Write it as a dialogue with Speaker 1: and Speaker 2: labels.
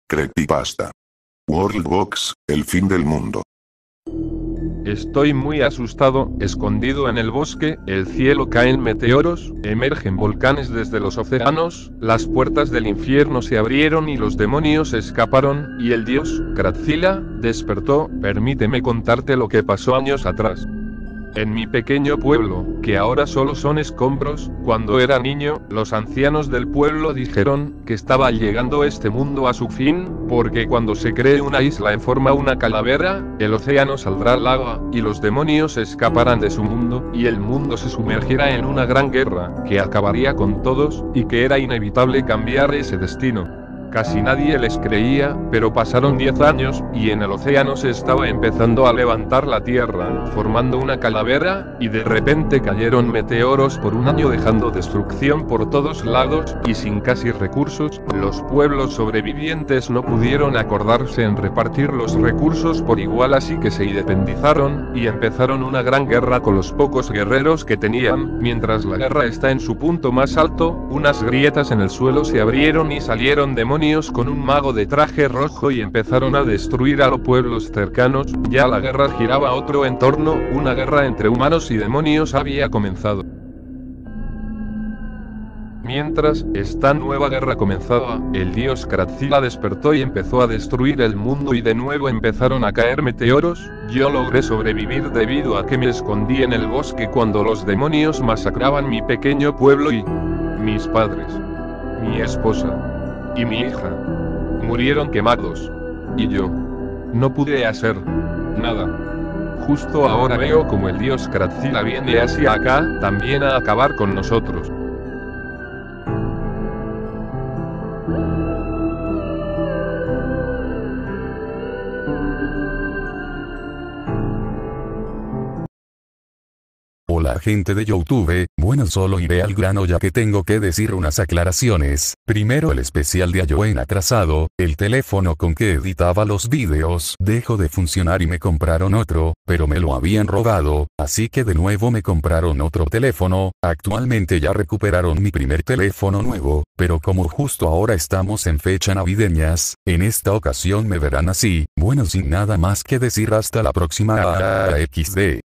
Speaker 1: Creepypasta. Worldbox, el fin del mundo.
Speaker 2: Estoy muy asustado, escondido en el bosque, el cielo caen meteoros, emergen volcanes desde los océanos, las puertas del infierno se abrieron y los demonios escaparon, y el dios, Kratzilla, despertó. Permíteme contarte lo que pasó años atrás. En mi pequeño pueblo, que ahora solo son escombros, cuando era niño, los ancianos del pueblo dijeron que estaba llegando este mundo a su fin, porque cuando se cree una isla en forma una calavera, el océano saldrá al agua, y los demonios escaparán de su mundo, y el mundo se sumergirá en una gran guerra, que acabaría con todos, y que era inevitable cambiar ese destino. Casi nadie les creía, pero pasaron 10 años, y en el océano se estaba empezando a levantar la tierra, formando una calavera, y de repente cayeron meteoros por un año dejando destrucción por todos lados, y sin casi recursos, los pueblos sobrevivientes no pudieron acordarse en repartir los recursos por igual, así que se independizaron, y empezaron una gran guerra con los pocos guerreros que tenían. Mientras la guerra está en su punto más alto, unas grietas en el suelo se abrieron y salieron demonios con un mago de traje rojo y empezaron a destruir a los pueblos cercanos. Ya la guerra giraba a otro entorno, una guerra entre humanos y demonios había comenzado. Mientras esta nueva guerra comenzaba, el dios Kratzilla despertó y empezó a destruir el mundo y de nuevo empezaron a caer meteoros. Yo logré sobrevivir debido a que me escondí en el bosque cuando los demonios masacraban mi pequeño pueblo y mis padres, mi esposa y mi hija murieron quemados. Y yo no pude hacer nada. Justo ahora veo como el dios Kratzilla viene hacia acá, también a acabar con nosotros.
Speaker 3: Hola gente de YouTube, bueno, solo iré al grano ya que tengo que decir unas aclaraciones. Primero, el especial de Halloween atrasado, el teléfono con que editaba los vídeos dejó de funcionar y me compraron otro, pero me lo habían robado, así que de nuevo me compraron otro teléfono. Actualmente ya recuperaron mi primer teléfono nuevo, pero como justo ahora estamos en fecha navideñas, en esta ocasión me verán así. Bueno, sin nada más que decir, hasta la próxima. XD.